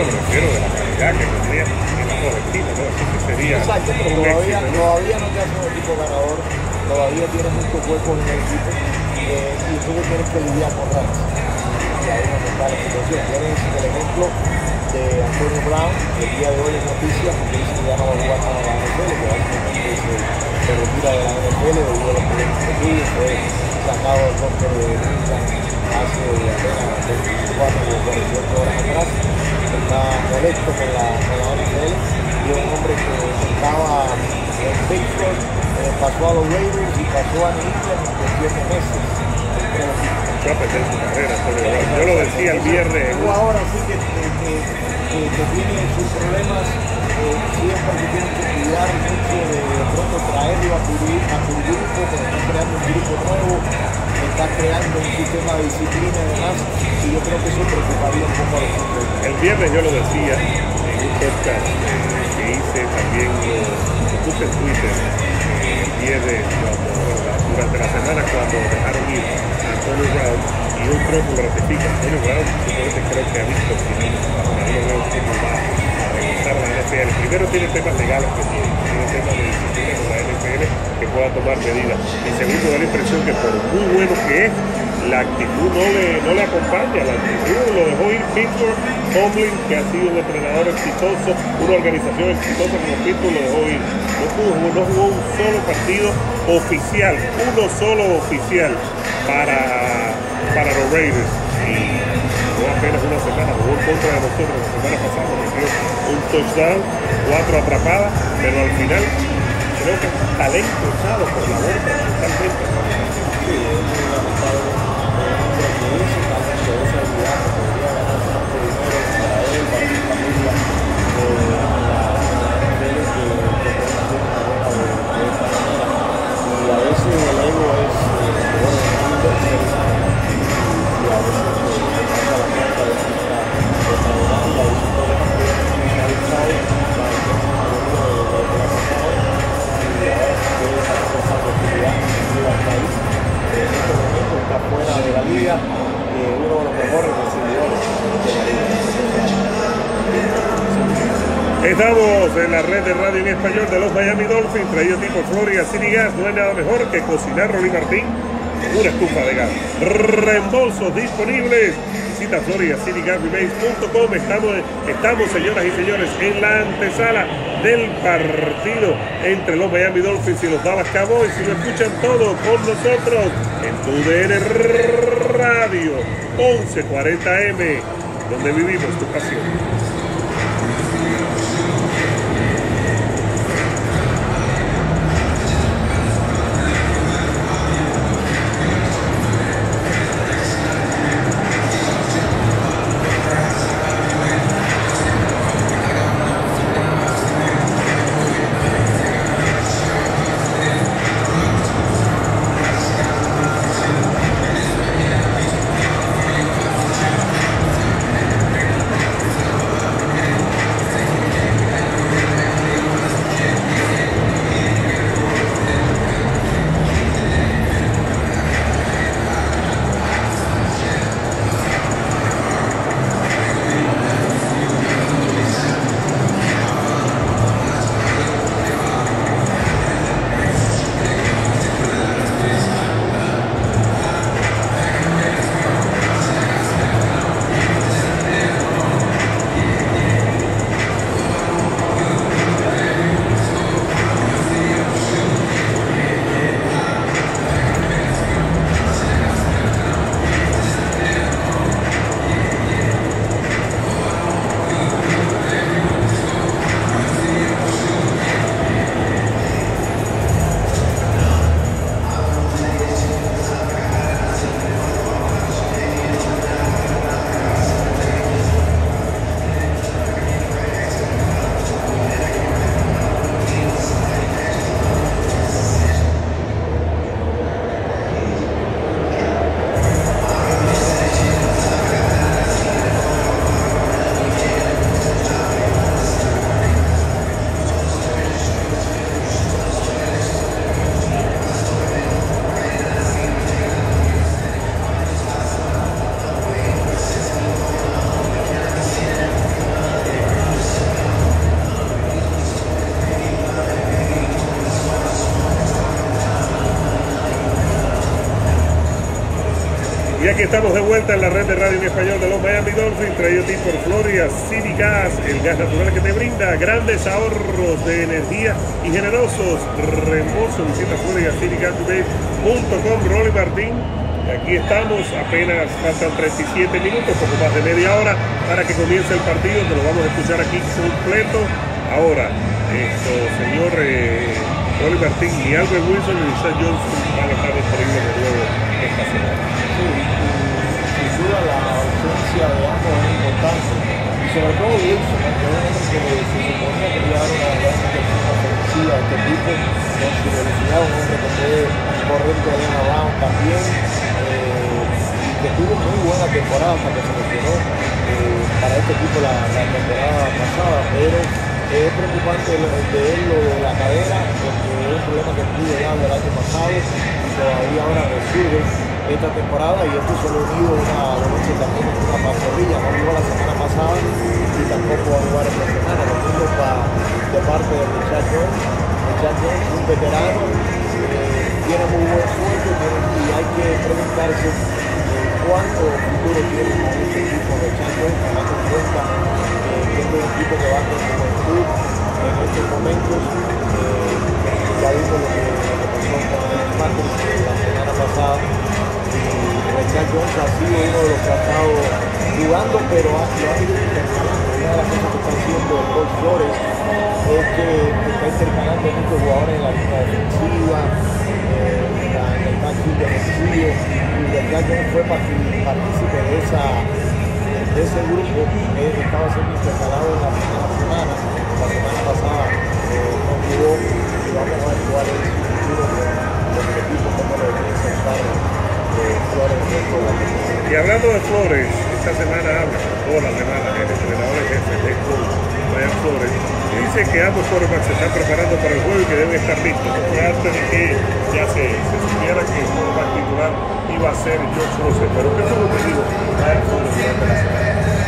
me refiero de la calidad que tendría en la Florentino, ¿no? Así que sería. Exacto, pero todavía no te hace un equipo ganador, todavía tienes muchos huecos en el equipo y tú tienes que lidiar con rachas. Y ahí es donde está la situación. Tienes el ejemplo de Antonio Brown, que el día de hoy es noticia porque dice que ya no va a jugar nada en la NFL, que básicamente se retira de la NFL debido a los problemas que tuvo, fue sacado del corte de Cleveland hace apenas 24 o 48 horas atrás. Está molesto con la NFL y es un hombre que estaba en Pittsburgh, pasó a los Raiders y pasó a New England en cuestión de meses. Echó a perder su carrera, yo lo decía el viernes. Ahora sí que tiene sus problemas, siempre que tienen que cuidar mucho de pronto traerlo a tu grupo, porque está creando un grupo nuevo, está creando un sistema de disciplina y demás, y yo creo que eso preocuparía un poco a los hombres. El viernes yo lo decía en un podcast que hice, también lo puse en Twitter el viernes durante la semana cuando dejaron ir a Antonio Brown, y yo creo que lo ratifica. Antonio Brown simplemente creo que ha visto que no va a regresar a la NFL. Primero tiene temas legales que tiene temas de disciplina con la NFL que pueda tomar medidas, y segundo da la impresión que por muy bueno que es, la actitud no le acompaña. La actitud lo dejó ir Pittsburgh. Tomlin, que ha sido un entrenador exitoso, una organización exitosa como Pittsburgh, lo dejó ir. No jugó un solo partido oficial, uno solo oficial para los Raiders, y jugó apenas una semana, jugó en contra de nosotros la semana pasada, metió un touchdown, 4 atrapadas, pero al final creo que es talento echado por la borda totalmente. Sí, es muy lamentable. Estamos en la red de radio en español de los Miami Dolphins, traído tipo Florida City Gas. No hay nada mejor que cocinar, Rolly Martín, una estufa de gas. Reembolsos disponibles. Visita FloridaCityGasRemains.com. Estamos, señoras y señores, en la antesala del partido entre los Miami Dolphins y los Dallas Cowboys. Y lo escuchan todo con nosotros en TUDN Radio 1140M, donde vivimos tu pasión. aquí estamos de vuelta en la red de radio en español de los Miami Dolphins, traído a ti por Florida City Gas, el gas natural que te brinda grandes ahorros de energía y generosos reembolsos. Visita FloridaCityGasBase.com. Rolly Martín, aquí estamos, apenas faltan 37 minutos, poco más de media hora para que comience el partido, que lo vamos a escuchar aquí completo. Ahora, señor Rolly Martín, y Albert Wilson y Richard Johnson van a estar disponibles de nuevo esta semana. Sí, sin duda la ausencia de ambos es importante, y sobre todo Wilson, que es un hombre que se suponía que iba a dar una gran dirección ofensiva a este equipo, con su velocidad, un hombre que puede correr de arena abajo también, y que tuvo muy buena temporada hasta que se lesionó para este equipo la temporada pasada, pero es preocupante de él lo de la cadera, porque es un problema que tuvo ya del año pasado y todavía ahora resurge esta temporada, y esto se lo unido una dolencia también en una pantorrilla. No jugó la semana pasada y tampoco va a jugar esta semana. Lo mismo de parte de Richard Jones. Richard Jones, un veterano, tiene muy buen sueldo y hay que preguntarse cuánto futuro tiene con este equipo de Richard Jones, tomando en cuenta que este es un equipo que va con juventud en estos momentos. Ya vimos lo que pasó con el Patrick la semana pasada. Richard Jones ha sido uno de los que ha estado jugando, pero lo ha ido intercalando. Una de las cosas que está haciendo el coach Flores es que está intercalando muchos jugadores en la línea defensiva, en el backfield defensivo, y Richard Jones fue partícipe de ese grupo que estaba siendo intercalado en la primera semana. La semana pasada no jugó, y vamos a ver cuál es su futuro con el equipo, cómo lo piensa estar Flores. Y hablando de Flores, esta semana habla, toda la semana, el entrenador en jefe de Brian Flores dice que ambos quarterbacks se están preparando para el juego y que deben estar listos. Antes de que ya se supiera que el quarterback titular iba a ser George Russell. Pero ¿qué fue lo que dijo Brian Flores durante la semana?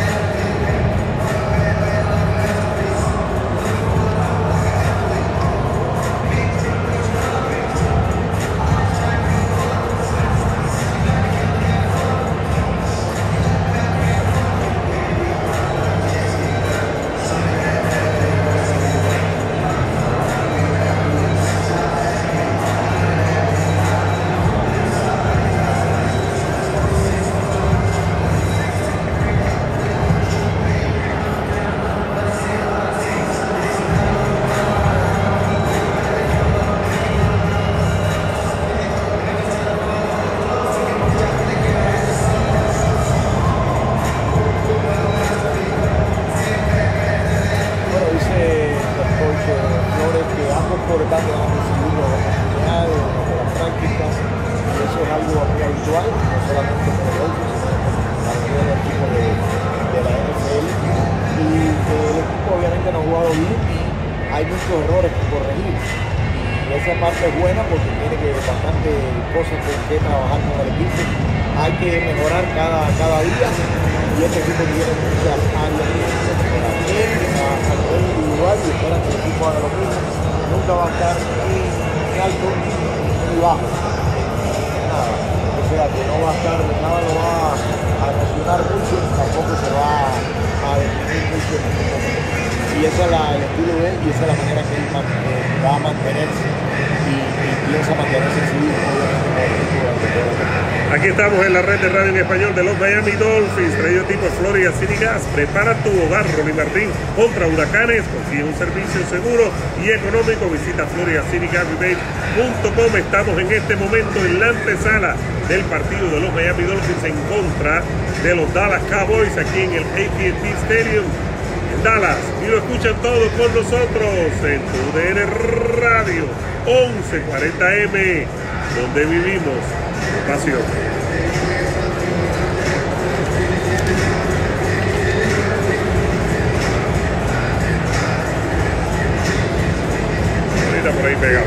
Aquí estamos en la red de radio en español de los Miami Dolphins, traído tipo Florida City Gas. Prepara tu hogar, Rolly Martín, contra huracanes. Consigue un servicio seguro y económico. Visita FloridaCityGasBase.com. Estamos en este momento en la antesala del partido de los Miami Dolphins en contra de los Dallas Cowboys aquí en el AT&T Stadium en Dallas. Y lo escuchan todos con nosotros en TUDN Radio 1140M, donde vivimos pasión. Ahorita por ahí pegado.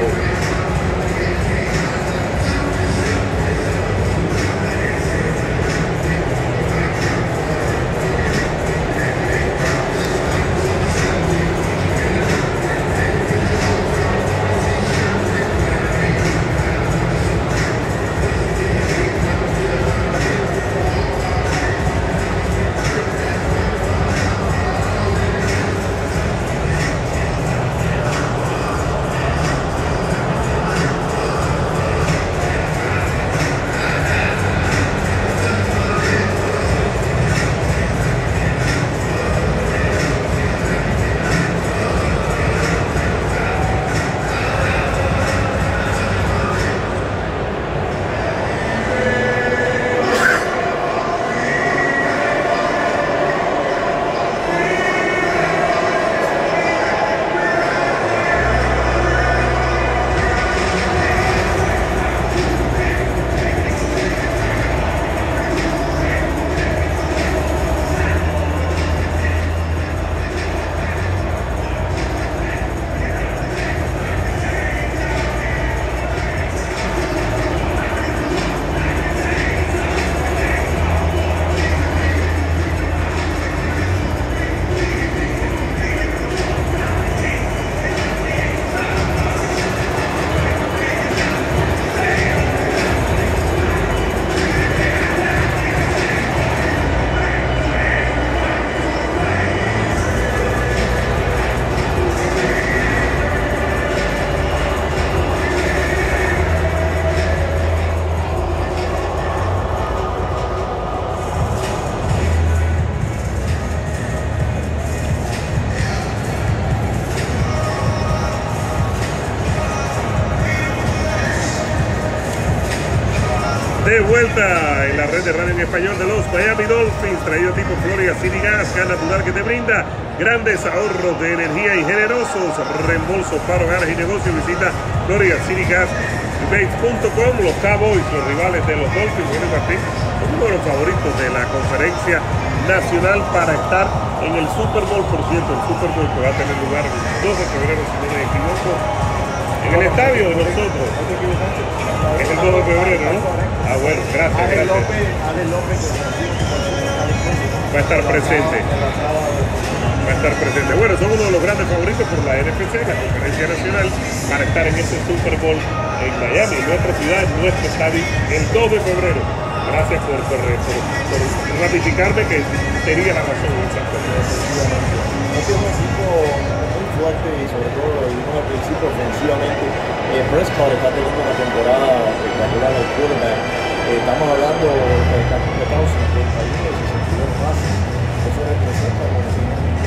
vuelta en la red de radio en español de los Miami Dolphins, traído tipo Florida City Gas, gas natural que te brinda grandes ahorros de energía y generosos reembolsos para hogares y negocios. Visita floridacitygasbase.com. Los Cowboys, los rivales de los Dolphins, son uno de los favoritos de la conferencia nacional para estar en el Super Bowl. Por cierto, el Super Bowl que va a tener lugar el 2 de febrero, si no me equivoco, en el estadio de nosotros. Es el 2 de febrero, ¿no? Ah, bueno, gracias. Ale López va a estar presente. Va a estar presente. Bueno, son uno de los grandes favoritos por la NFC, la conferencia nacional, para estar en ese Super Bowl en Miami, en nuestra ciudad, en nuestro estadio, el 2 de febrero. Gracias por ratificarme que tenía la razón en esa cosa. Este es un equipo muy fuerte y sobre todo lo vimos al principio ofensivamente. Prescott está teniendo una temporada espectacular al quarterback. Estamos hablando de completado 51 y 62 bases. Eso representa como si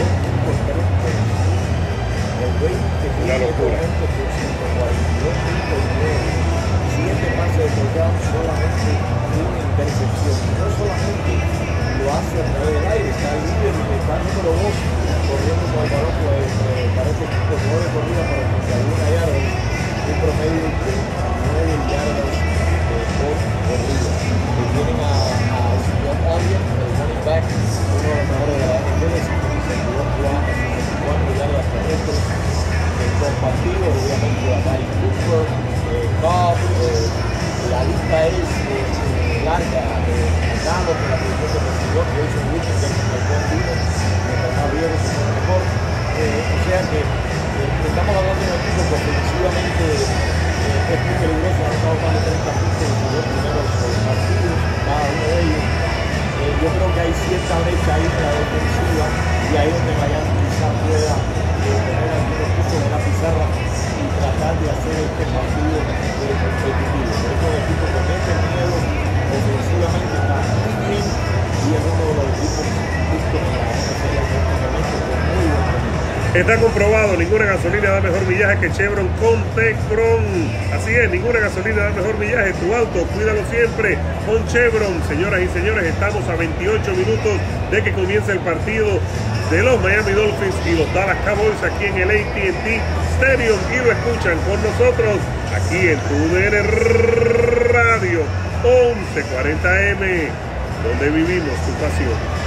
el rey que tiene actualmente por 142 puntos, 7 pases de touchdown, solamente una intercepción. No solamente lo hace a través del aire, está el líder y está el número 2 corriendo con el balón para este equipo, 9 corridas para 31 yardas, un promedio de 9 yardas por corrida. Y tienen a Señor Allen, el running back, uno de los mejores de la NFL, 54 yardas terrestres, compartido, obviamente a Mari Cooper, Cobb, la lista es larga, Galo, que la posición de recibidor, Jason Witten, que es el buen vino, mientras más viejo se pone mejor. O sea que estamos hablando de un equipo que ofensivamente es muy peligroso, ha estado más de 30 puntos en los primeros partidos, cada uno de ellos. Yo creo que hay cierta brecha ahí en la defensiva y ahí donde Miami quizás pueda tener algunos puntos en la pizarra y tratar de hacer este partido competitivo. Pero es un equipo que mete miedo, ofensivamente está muy bien y es uno de los equipos justos en la NFL en este momento con muy buen rendimiento. Está comprobado, ninguna gasolina da mejor millaje que Chevron con Tecron. Así es, ninguna gasolina da mejor millaje. Tu auto, cuídalo siempre con Chevron. Señoras y señores, estamos a 28 minutos de que comience el partido de los Miami Dolphins y los Dallas Cowboys aquí en el AT&T Stadium. Y lo escuchan con nosotros aquí en TUDN Radio 1140M, donde vivimos tu pasión.